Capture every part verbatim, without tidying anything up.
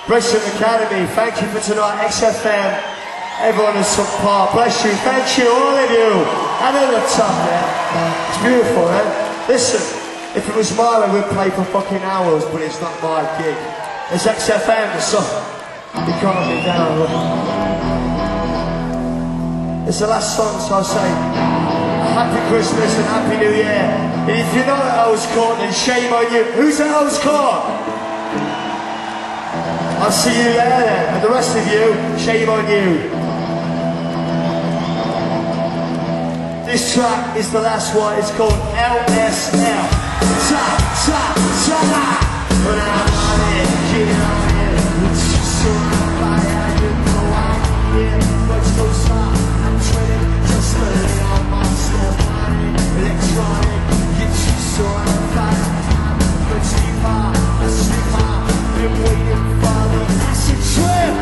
Brexham Academy, thank you for tonight. X F M, everyone has took part. Bless you, thank you, all of you. And at the top there, it's beautiful, eh? Listen, if it was my way, we'd play for fucking hours, but it's not my gig. It's X F M, so you can't be down. It's the last song, so I'll say Happy Christmas and Happy New Year. And if you're not at Earls Court, then shame on you. Who's at Earls Court? I'll see you there then. And the rest of you, shame on you. This track is the last one. It's called L S L. Ta, ta, ta. When I'm on it, get on it. It's just so fire, you know I'm here. Let's go stop. I'm trading just a little more slow mind. Electronic, get you so on fire. But sleep on, I sleep on. Been waiting for the acid trip.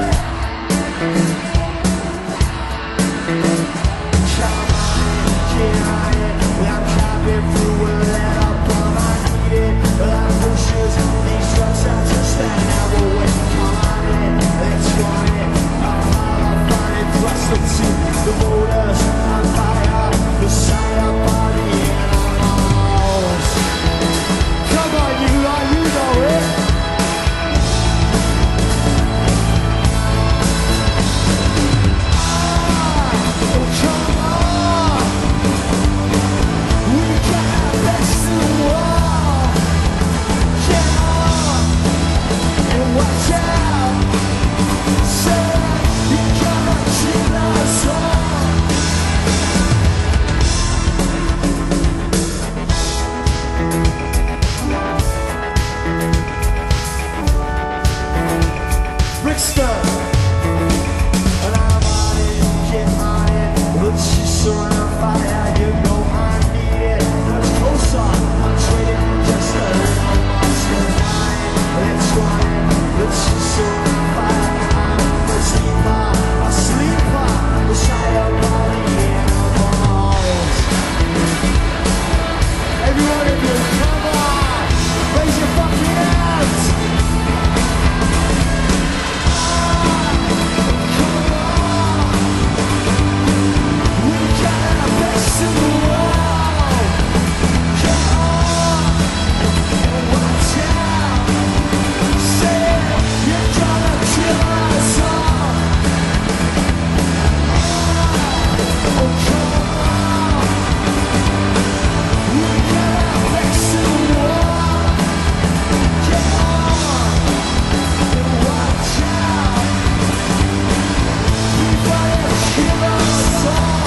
Come on, get on it. I'm coming through a letter, but I need it. Like bushes, these drugs are just an hour away. Come on in, let's run it. I'm hard, I'm fine, thrust into the motors. I'm fire, the side of body animals. Come on, you lot, you know it. Watch out, say you gotta chill us all. Brixton, and I'm on it, get on it, but she's surrounded fire, you know I need it. Let's closer, I'm trading just a little more still mine. Let's run it. But she's so fire, I'm a sleeper, a sleeper, beside her body animals. Everyone of you, come on, raise your fucking hands. Come on, we got our best in the world. Come on, and watch out. Say you're gonna kill us all. Oh, come on. We got our backs to the wall. Come on, and watch out. We gotta kill us all.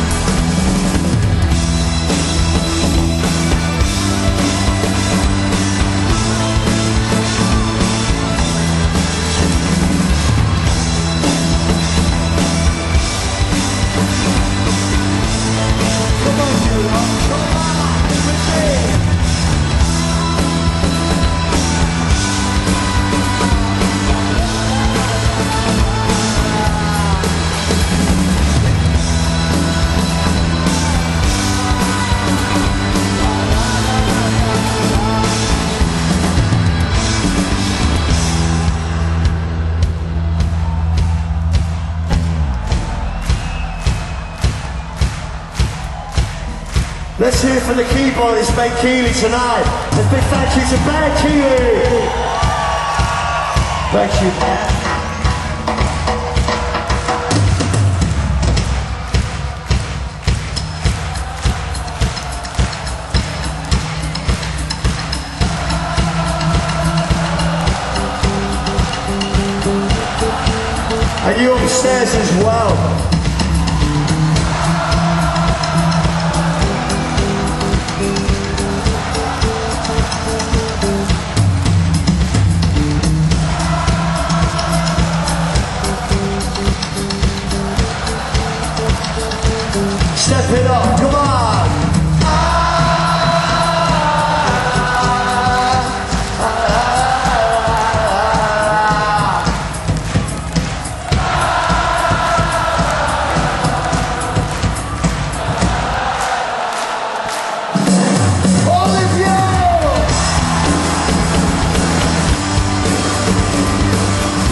Come on, you lot, come on, with me. Let's hear it for the keyboardist, Ben Keeley, tonight. A big thank you to Ben Keeley. Thank you, Ben. And you upstairs as well. Step it up, come on! All of you!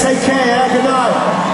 Take care, yeah? Good night.